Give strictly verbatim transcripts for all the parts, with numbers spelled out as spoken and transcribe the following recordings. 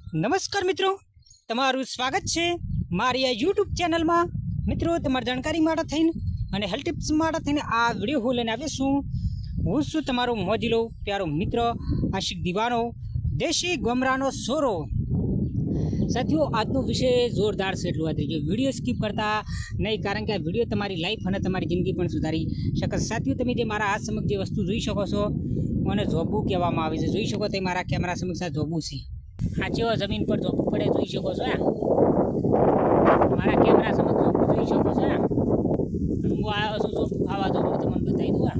नमस्कार मित्रों, तमारू स्वागत है मारी आ यूट्यूब चैनल में। मित्रों, तमारी जानकारी माटे थईने अने हेल्थ टिप्स माटे थईने आ विडियो हूँ लईने आव्यो छुं। हूँ छुं तमारो मोजीलो प्यारो मित्र आशिक दीवानो देशी गोमरानो सोरो। साथियों, आजनो विषय जोरदार से एटलुं आदरी गयो। विडियो स्कीप करता नहीं, कारण के आ विडियो तमारी लाइफ अने तमारी जिंदगी पण सुधारी शके। साथियों, तमे जे मारा हाथ समक्ष जे वस्तु जोई शको छो ओने जोबू कहेवामां आवे छे। जोई शको ते मारा कैमरा समक्ष आ जोबू छे। आ जेवा जमीन पर जोबू पड़े जोई शको छो। मारा कैमरा समक्ष जोबू जोई शको छो। हूँ आव्यो छुं जोबू खावा। जो हूँ तमने बताई दूं।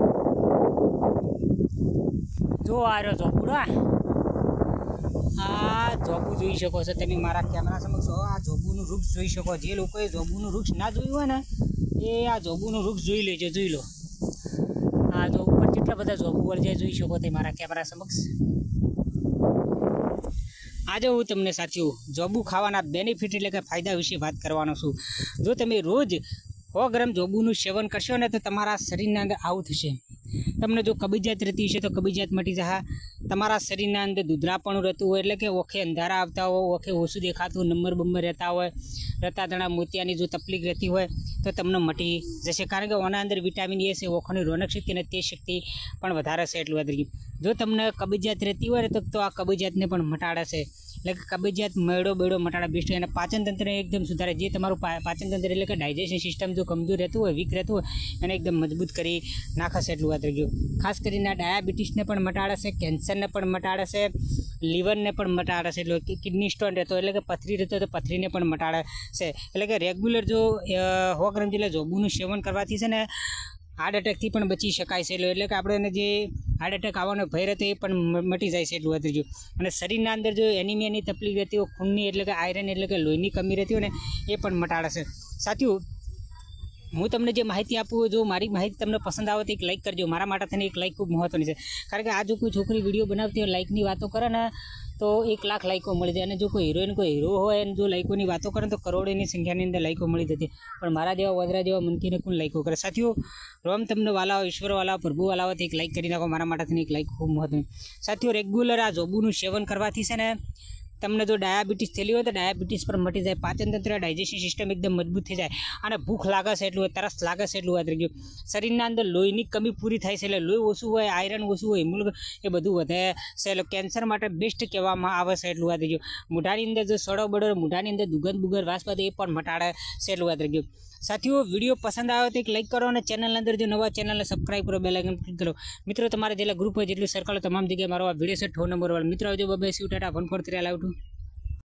जो आ रह्यो जोबूडो। आ जोबू जोई शको छो तमे मारा कैमरा समक्ष। आ जोबूनुं वृक्ष जोई शको। जे लोकोए जोबूनुं वृक्ष ना जोयुं होय ने ए आ जोबूनुं वृक्ष जोई लेजो। जोई लो आ जो ऊपर जेटला बधा जोबू वळजाय जोई शको ते मारा कैमरा समक्ष। आज हूँ तमने साथियों जोबू खावाना बेनिफिट एटले के फायदा विषे बात करवानो छुं। जो तमे रोज सौ ग्राम जोबूनुं सेवन करशो ने तो तमारा शरीरना अंदर आવું थशे। तमने जो कब्जियत रहती हशे तो कब्जियत मटी जशे। तमारा शरीरना अंदर दुधरापणुं रहेतुं होय, एटले के ओखे अंधारा आवता होय, ओखे ओछुं देखातुं, नंबर बंबर रहता होय, रता दाणा मोतियानी जो तकलीफ रहती होय तो तमने मटी जशे। कारण के ओना अंदर विटामिन ए छे, ओखोनी रोनक शक्ति अने तेज शक्ति पण वधारे छे। एटलुं वधी गयुं। जो तमने कब्जियत रहती होय तो, तो आ कब्जियतने पण मटाड़े छे। એટલે કે કબજિયાત મેળો બેડો મટાડા બેસ્ટ અને પાચન તંત્ર એકદમ સુધારે। જે તમારું પાચન તંત્ર એટલે કે ડાયજેશન સિસ્ટમ જો કમજોર રહેતું હોય, વીક રહેતું હોય એને એકદમ મજબૂત કરી નાખે છે। એટલું વાત રહી ગયું। ખાસ કરીને ડાયાબિટીસને પણ મટાડે છે, કેન્સરને પણ મટાડે છે, લીવરને પણ મટાડે છે। એટલે કિડની સ્ટોન રહેતો એટલે કે પથરી રહેતો તો પથરીને પણ મટાડે છે। એટલે કે રેગ્યુલર જો સો ગ્રામ જેટલા જોબુનું સેવન કરવાથી છે ને हार्ट एटेक थी पण बची शकाय छे। એટલે કે આપણે જે हार्ट एटेक આવવાનો ભય રહેતો એ પણ મટી જાય છે। એટલું વધી ગયું। અને શરીરના અંદર જો એનિમિયાની તકલીફ રહેતી હોય, ખૂનની એટલે કે આયરન એટલે કે લોહીની કમી રહેતી હોય ને એ પણ મટાડે છે। સાથીઓ, હું તમને જે માહિતી આપું, જો મારી માહિતી તમને પસંદ આવે તો એક લાઇક કરજો। મારા માટે થઈને એક લાઇક ખૂબ મહત્વની છે। કારણ કે આ જો કોઈ છોકરી વિડીયો બનાવતી હોય, લાઇકની વાતો કરે ને तो एक लाख लाइको मळी जाए। जो कोई हीरोइन कोई हीरो होय जो लाइकोनी वातो करे तो करोड़ों संख्यानी अंदर लाइको मळी जती। पण मारा जेवा वदरा जेवा मनकीने कोण लाइको करे। साथियों, रोम तमने वाला ईश्वर वाला प्रभु वाला तो एक लाइक करी नाखो। मारा माटे थईने एक लाइक खूब महत्वनी। साथियों, रेग्युलर आ जोबूनुं सेवन करवाथी छे ने तमने जो डायाबिटीस थेली होय तो डायाबिटीस पर मटी जाए। पाचन तंत्र डायजेशन सिस्टम एकदम मजबूत थई जाए। अने भूख लागे छे एटલું तरस लागे छे एटલું वधी गयुं। शरीरना अंदर लोहीनी कमी पूरी थाय छे। એટલે લોહી ઓછું હોય, આયરન ઓછું હોય, હિમોગ્લોબિન એ બધું વધે છે। એટલે કેન્સર માટે બેસ્ટ કહેવામાં આવે છે। એટલું વધી ગયું। મોઢાની અંદર જો સડો બડો, મોઢાની અંદર દુર્ગંધ બુગર વાસ પાડે એ પણ મટાડે છે। એટલું વધી ગયું। साथियों, वीडियो पसंद आए तो एक लाइक करो और चैनल अंदर जो नवा चैनल सब्सक्राइब करो, बेल आइकन क्लिक करो। मित्रों, तमारे जेटला ग्रुप है जेटલું सर्कल तमाम जगह मारो आ वीडियो से ठो नंबर वाला मित्रों जो बबे सीव टाटा वन फोर थ्री अलाउ टू।